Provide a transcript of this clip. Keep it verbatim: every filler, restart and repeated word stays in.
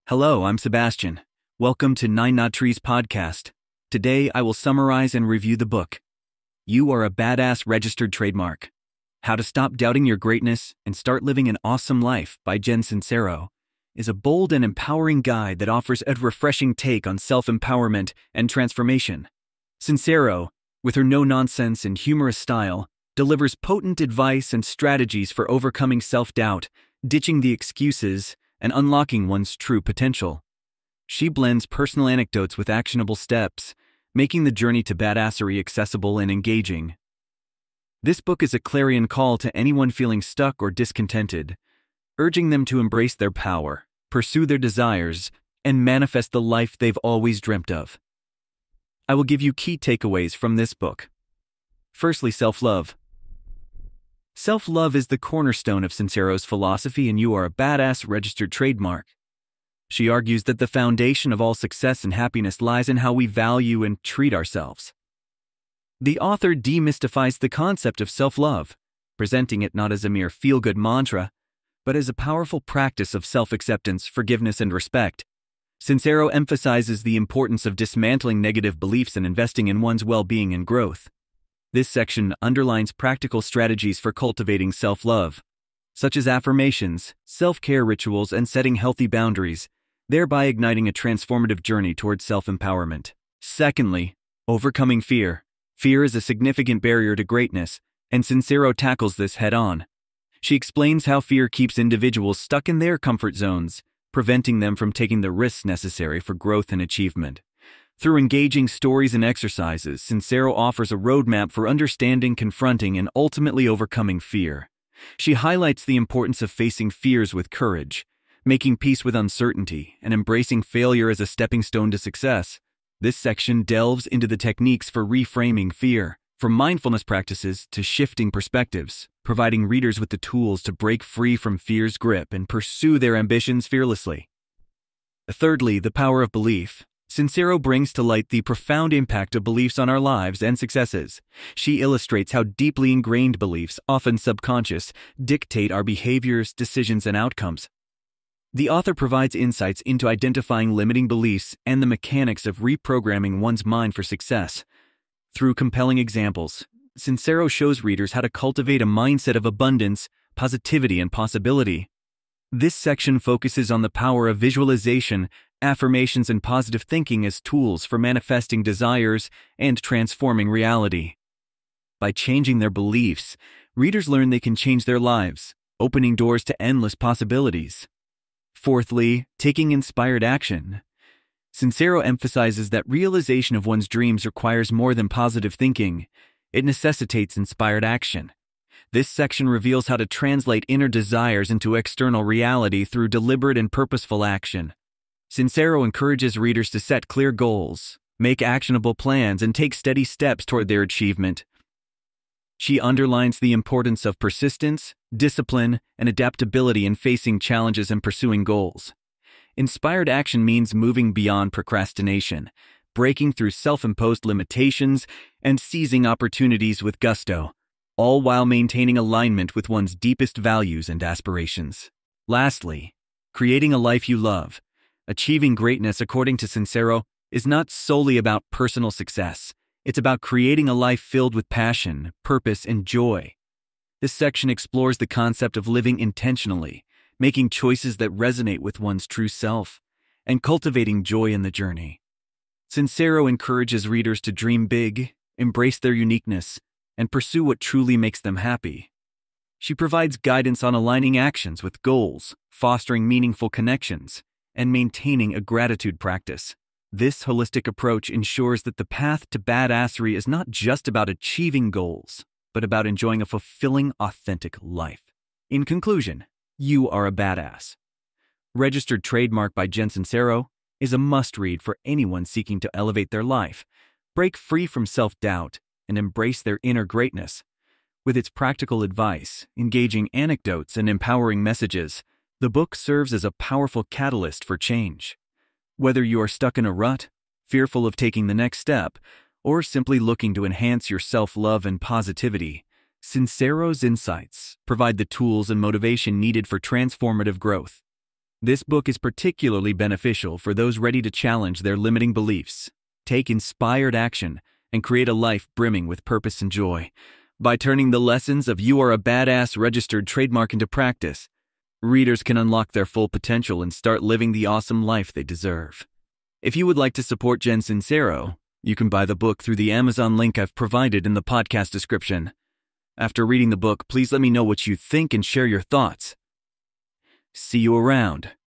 Hello, I'm Sebastian. Welcome to Nine Not Trees podcast. Today, I will summarize and review the book, You Are a Badass Registered Trademark: How to Stop Doubting Your Greatness and Start Living an Awesome Life by Jen Sincero, is a bold and empowering guide that offers a refreshing take on self-empowerment and transformation. Sincero, with her no-nonsense and humorous style, delivers potent advice and strategies for overcoming self-doubt, ditching the excuses, and unlocking one's true potential. She blends personal anecdotes with actionable steps, making the journey to badassery accessible and engaging. This book is a clarion call to anyone feeling stuck or discontented, urging them to embrace their power, pursue their desires, and manifest the life they've always dreamt of. I will give you key takeaways from this book. Firstly, self-love. Self-love is the cornerstone of Sincero's philosophy, and You Are a Badass Registered Trademark. She argues that the foundation of all success and happiness lies in how we value and treat ourselves. The author demystifies the concept of self-love, presenting it not as a mere feel-good mantra, but as a powerful practice of self-acceptance, forgiveness, and respect. Sincero emphasizes the importance of dismantling negative beliefs and investing in one's well-being and growth. This section underlines practical strategies for cultivating self-love, such as affirmations, self-care rituals, and setting healthy boundaries, thereby igniting a transformative journey towards self-empowerment. Secondly, overcoming fear. Fear is a significant barrier to greatness, and Sincero tackles this head-on. She explains how fear keeps individuals stuck in their comfort zones, preventing them from taking the risks necessary for growth and achievement. Through engaging stories and exercises, Sincero offers a roadmap for understanding, confronting, and ultimately overcoming fear. She highlights the importance of facing fears with courage, making peace with uncertainty, and embracing failure as a stepping stone to success. This section delves into the techniques for reframing fear, from mindfulness practices to shifting perspectives, providing readers with the tools to break free from fear's grip and pursue their ambitions fearlessly. Thirdly, the power of belief. Sincero brings to light the profound impact of beliefs on our lives and successes. She illustrates how deeply ingrained beliefs, often subconscious, dictate our behaviors, decisions, and outcomes. The author provides insights into identifying limiting beliefs and the mechanics of reprogramming one's mind for success. Through compelling examples, Sincero shows readers how to cultivate a mindset of abundance, positivity, and possibility. This section focuses on the power of visualization, affirmations, and positive thinking as tools for manifesting desires and transforming reality. By changing their beliefs, readers learn they can change their lives, opening doors to endless possibilities. Fourthly, taking inspired action. Sincero emphasizes that realization of one's dreams requires more than positive thinking. It necessitates inspired action. This section reveals how to translate inner desires into external reality through deliberate and purposeful action. Sincero encourages readers to set clear goals, make actionable plans, and take steady steps toward their achievement. She underlines the importance of persistence, discipline, and adaptability in facing challenges and pursuing goals. Inspired action means moving beyond procrastination, breaking through self-imposed limitations, and seizing opportunities with gusto, all while maintaining alignment with one's deepest values and aspirations. Lastly, creating a life you love. Achieving greatness, according to Sincero, is not solely about personal success. It's about creating a life filled with passion, purpose, and joy. This section explores the concept of living intentionally, making choices that resonate with one's true self, and cultivating joy in the journey. Sincero encourages readers to dream big, embrace their uniqueness, and pursue what truly makes them happy. She provides guidance on aligning actions with goals, fostering meaningful connections, and maintaining a gratitude practice. This holistic approach ensures that the path to badassery is not just about achieving goals, but about enjoying a fulfilling, authentic life. In conclusion, You Are a Badass Registered Trademark by Jen Sincero is a must-read for anyone seeking to elevate their life, break free from self-doubt, and embrace their inner greatness. With its practical advice, engaging anecdotes, and empowering messages, the book serves as a powerful catalyst for change. Whether you are stuck in a rut, fearful of taking the next step, or simply looking to enhance your self-love and positivity, Sincero's insights provide the tools and motivation needed for transformative growth. This book is particularly beneficial for those ready to challenge their limiting beliefs, take inspired action, and create a life brimming with purpose and joy. By turning the lessons of You Are a Badass Registered Trademark into practice, readers can unlock their full potential and start living the awesome life they deserve. If you would like to support Jen Sincero, you can buy the book through the Amazon link I've provided in the podcast description. After reading the book, please let me know what you think and share your thoughts. See you around.